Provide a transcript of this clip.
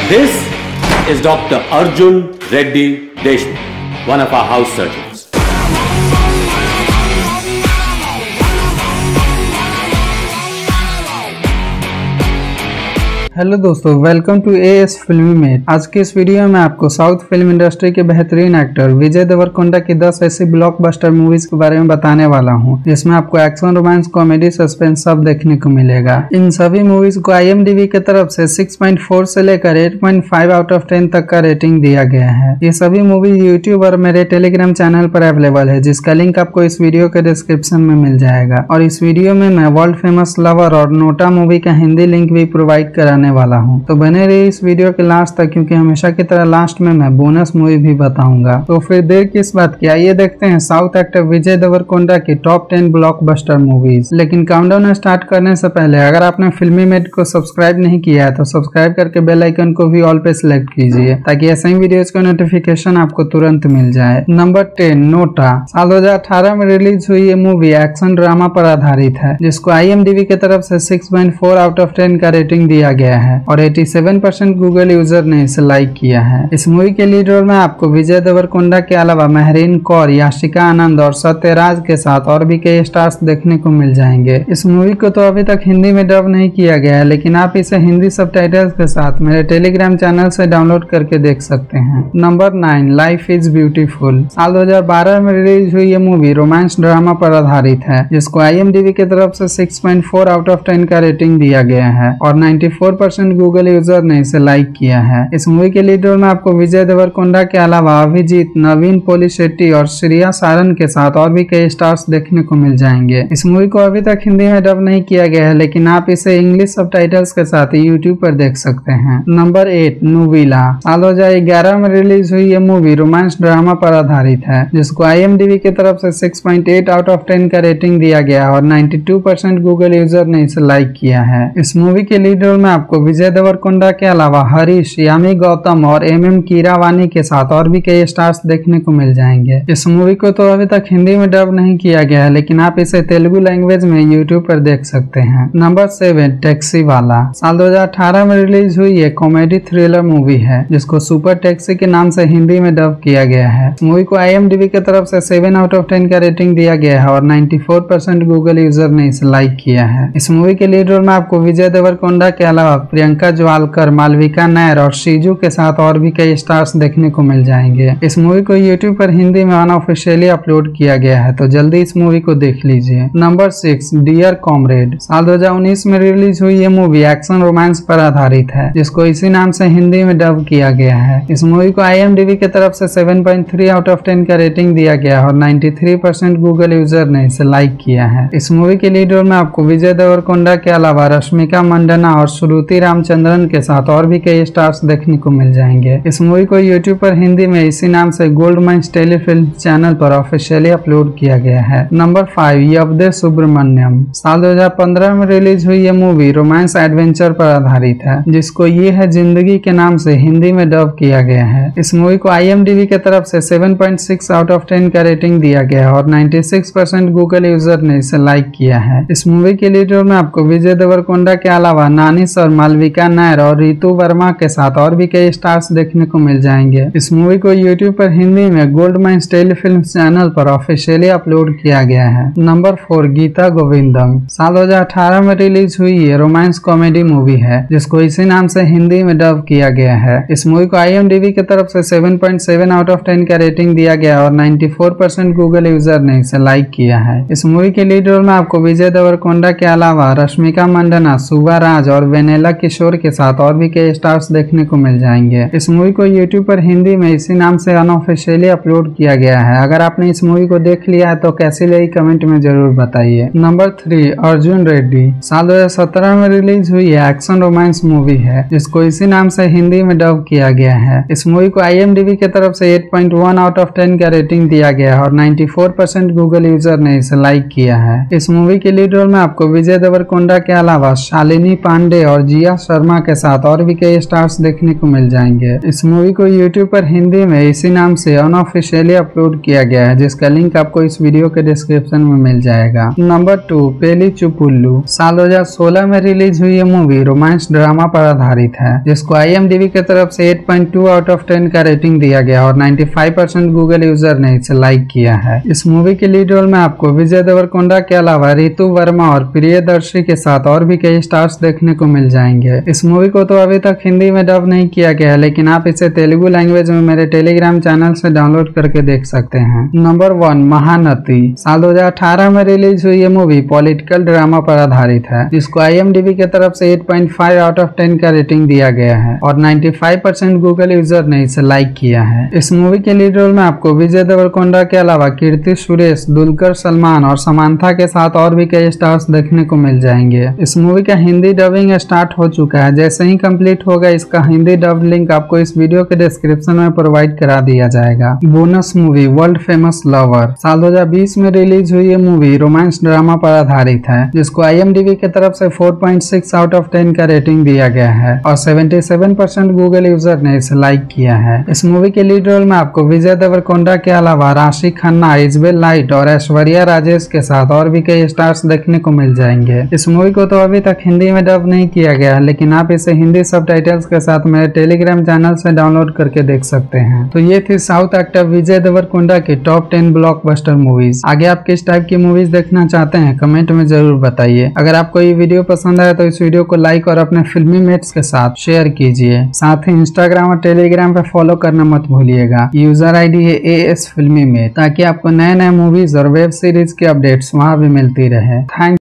This is Dr. Arjun Reddy Deshmukh, one of our house surgeons. Hello दोस्तों, welcome to AS filmy mate. आज की इस video में आपको साउथ फिल्म इंडस्ट्री के बेहतरीन एक्टर विजय देवरकोंडा की 10 ऐसी ब्लॉकबस्टर मूवीज के बारे में बताने वाला हूं, जिसमें आपको एक्शन, रोमांस, कॉमेडी, सस्पेंस सब देखने को मिलेगा। इन सभी मूवीज को IMDb की तरफ से 6.4 से लेकर 8.5 आउट ऑफ 10 तक का रेटिंग दिया गया है। ये सभी मूवीज यूट्यूब और मेरे टेलीग्राम चैनल पर अवेलेबल है, जिसका लिंक आपको इस वीडियो के डिस्क्रिप्शन में मिल जाएगा। और इस वीडियो में मैं वर्ल्ड फेमस लवर और नोटा मूवी का हिंदी लिंक भी प्रोवाइड कराने वाला हूं, तो बने रहिए इस वीडियो के लास्ट तक, क्योंकि हमेशा की तरह लास्ट में मैं बोनस मूवी भी बताऊंगा। तो फिर देर किस बात की, आइए देखते हैं साउथ एक्टर विजय देवरकोंडा की टॉप 10 ब्लॉकबस्टर मूवीज। लेकिन काउंटडाउन स्टार्ट करने से पहले अगर आपने फिल्मी मेट को सब्सक्राइब नहीं किया है तो सब्सक्राइब करके बेल आइकन को भी ऑल पे सिलेक्ट कीजिए, ताकि ऐसे ही वीडियोज का नोटिफिकेशन आपको तुरंत मिल जाए। नंबर 10, नोटा। साल 2018 में रिलीज हुई ये मूवी एक्शन ड्रामा पर आधारित है, जिसको IMDb की तरफ से 6.4 आउट ऑफ 10 का रेटिंग दिया गया है और 87% गूगल यूजर ने इसे लाइक किया है। इस मूवी के लीड रोल में आपको विजय देवरकोंडा के अलावा महरीन कौर, याशिका आनंद और सत्यराज के साथ और भी कई स्टार्स देखने को मिल जाएंगे। इस मूवी को तो अभी तक हिंदी में डब नहीं किया गया है, लेकिन आप इसे हिंदी सबटाइटल्स के साथ मेरे टेलीग्राम चैनल से डाउनलोड करके देख सकते हैं। Number 9, life is beautiful. साल 2012 में रिलीज हुई ये मूवी रोमांस ड्रामा पर आधारित है, जिसको IMDb की तरफ से 6.4 आउट ऑफ 10 का रेटिंग दिया गया है और 94% गूगल यूजर ने इसे लाइक किया है। इस मूवी के लीड रोल में आपको विजय देवरकोंडा के अलावा अभिजीत, नवीन पोलिशेट्टी और श्रेया सारन के साथ और भी कई स्टार्स देखने को मिल जाएंगे। इस मूवी को अभी तक हिंदी में डब नहीं किया गया है, लेकिन आप इसे इंग्लिश सबटाइटल्स के साथ यूट्यूब पर देख सकते हैं। नंबर 8, नुविला। साल 2011 में रिलीज हुई ये मूवी रोमांस ड्रामा पर आधारित है, जिसको IMDb की तरफ से 6.8 आउट ऑफ 10 का रेटिंग दिया गया और 92% गूगल यूजर ने इसे लाइक किया है। इस मूवी के लीड रोल में आपको विजय देवरकोंडा के अलावा हरीश, यामी गौतम और MM कीरावानी के साथ और भी कई स्टार्स देखने को मिल जाएंगे। इस मूवी को तो अभी तक हिंदी में डब नहीं किया गया है, लेकिन आप इसे तेलुगु लैंग्वेज में यूट्यूब पर देख सकते हैं। नंबर 7, टैक्सी वाला। साल 2018 में रिलीज हुई ये कॉमेडी थ्रिलर मूवी है, जिसको सुपर टैक्सी के नाम से हिंदी में डब किया गया है। इस मूवी को IMDb की तरफ से 7 आउट ऑफ 10 का रेटिंग दिया गया है और 94% गूगल यूजर ने इसे लाइक किया है। इस मूवी के लीड रोल में आपको विजय देवरकोंडा के अलावा प्रियंका ज्वालकर, मालविका नायर और शीजू के साथ और भी कई स्टार्स देखने को मिल जाएंगे। इस मूवी को यूट्यूब पर हिंदी में अनऑफिशियली अपलोड किया गया है, तो जल्दी इस मूवी को देख लीजिए। Number 6, dear comrade. साल 2019 में रिलीज हुई ये मूवी एक्शन रोमांस पर आधारित है, जिसको इसी नाम से हिंदी में डब किया गया है। इस मूवी को IMDb की तरफ से 7.3 आउट ऑफ 10 का रेटिंग दिया गया और 93% गूगल यूजर ने इसे लाइक किया है। इस मूवी के लीड रोल में आपको विजय देवरकोंडा के अलावा रश्मिका मंडना और श्रुति रामचंद्रन के साथ और भी कई स्टार्स देखने को मिल जाएंगे। इस मूवी को यूट्यूब पर हिंदी में इसी नाम से गोल्ड माइंस टेलीफिल्म चैनल पर ऑफिशियली अपलोड किया गया है। नंबर 5, यवदे सुब्रमण्यम। साल 2015 में रिलीज हुई ये मूवी रोमांस एडवेंचर पर आधारित है, जिसको ये है जिंदगी के नाम से हिंदी में डब किया गया है। इस मूवी को IMDb की तरफ से 7.6 आउट ऑफ 10 का रेटिंग दिया गया और 96% गूगल यूजर ने इसे लाइक किया है। इस मूवी के लीड रोल में आपको विजय देवरकोंडा के अलावा नानिस और मालविका नायर और रितु वर्मा के साथ और भी कई स्टार्स देखने को मिल जाएंगे। इस मूवी को यूट्यूब पर हिंदी में गोल्ड माइंस टेलीफिल्म चैनल पर ऑफिशियली अपलोड किया गया है। नंबर 4, गीता गोविंदम। साल 2018 में रिलीज हुई ये रोमांस कॉमेडी मूवी है, जिसको इसी नाम से हिंदी में डब किया गया है। इस मूवी को IMDb की तरफ से 7.7 आउट ऑफ 10 का रेटिंग दिया गया और 94% गूगल यूजर ने इसे लाइक किया है। इस मूवी के लीड रोल में आपको विजय देवरकोंडा के अलावा रश्मिका मंडना, सुबा राज और वेनेला किशोर के साथ और भी कई स्टार्स देखने को मिल जाएंगे। इस मूवी को यूट्यूब पर हिंदी में इसी नाम से अनऑफिशियली अपलोड किया गया है। अगर आपने इस मूवी को देख लिया है तो कैसी लगी कमेंट में जरूर बताइए। नंबर 3, अर्जुन रेड्डी। साल 2017 में रिलीज हुई एक्शन रोमांस मूवी है, जिसको इसी नाम से हिंदी में डब किया गया है। इस मूवी को IMDb की तरफ से 8.1 आउट ऑफ 10 का रेटिंग दिया गया और 94% गूगल यूजर ने इसे लाइक किया है। इस मूवी के लीड रोल में आपको विजय देवरकोंडा के अलावा शालिनी पांडे और जिया शर्मा के साथ और भी कई स्टार्स देखने को मिल जाएंगे। इस मूवी को यूट्यूब पर हिंदी में इसी नाम से अनऑफिशियली अपलोड किया गया है, जिसका लिंक आपको इस वीडियो के डिस्क्रिप्शन में मिल जाएगा। नंबर 2, पेली चुपुल्लू। साल 2016 में रिलीज हुई ये मूवी रोमांस ड्रामा पर आधारित है, जिसको IMDb की तरफ से 8.2 आउट ऑफ 10 का रेटिंग दिया गया और 95% गूगल यूजर ने इसे लाइक किया है। इस मूवी के लीड रोल में आपको विजय देवरकोंडा के अलावा रितु वर्मा और प्रियदर्शी के साथ और भी कई स्टार्स देखने को मिल जाएंगे। इस मूवी को तो अभी तक हिंदी में डब नहीं किया गया है, लेकिन आप इसे तेलुगु लैंग्वेज में मेरे टेलीग्राम चैनल से डाउनलोड करके देख सकते हैं। नंबर 1, महानती। साल 2018 में रिलीज हुई ये मूवी पॉलिटिकल ड्रामा पर आधारित है, जिसको IMDb की तरफ से 8.5 आउट ऑफ 10 का रेटिंग दिया गया है और 95% गूगल यूजर ने इसे लाइक किया है। इस मूवी के लीड रोल में आपको विजय देवरकोंडा के अलावा कीर्ति सुरेश, दुलकर सलमान और समांथा के साथ और भी कई स्टार्स देखने को मिल जाएंगे। इस मूवी का हिंदी डबिंग स्टार्ट हो चुका है। जैसे ही कंप्लीट होगा इसका हिंदी डब लिंक आपको इस वीडियो के डिस्क्रिप्शन में प्रोवाइड करा दिया जाएगा। Bonus movie world famous lover. साल 2020 में रिलीज हुई ये मूवी रोमांस ड्रामा पर आधारित है, जिसको IMDb की तरफ से 4.6 आउट ऑफ 10 का रेटिंग दिया गया है और 77% गूगल यूजर ने इसे लाइक किया है। इस मूवी के लीड रोल में आपको विजय देवरकोंडा के अलावा राशि खन्ना, इजबेल लाइट और ऐश्वर्या राजेश के साथ और भी कई स्टार्स देखने को मिल जाएंगे। इस मूवी को तो अभी तक हिंदी में डब नहीं किया गया है, लेकिन आप इसे हिंदी सबटाइटल्स के साथ मेरे टेलीग्राम चैनल से डाउनलोड करके देख सकते हैं। तो ये थी साउथ एक्टर विजय देवरकोंडा की टॉप 10 ब्लॉकबस्टर मूवीज। आगे आप किस टाइप की मूवीज देखना चाहते हैं कमेंट में जरूर बताइए। अगर आपको ये वीडियो पसंद आया तो इस वीडियो को लाइक और अपने फिल्मी मेट्स के साथ शेयर कीजिए। साथ ही इंस्टाग्राम और टेलीग्राम पे फॉलो करना मत भूलिएगा। यूजर ID है AS फिल्मी मेट, ताकि आपको नए नए मूवीज और वेब सीरीज के अपडेट्स वहां भी मिलती रहे। थैंक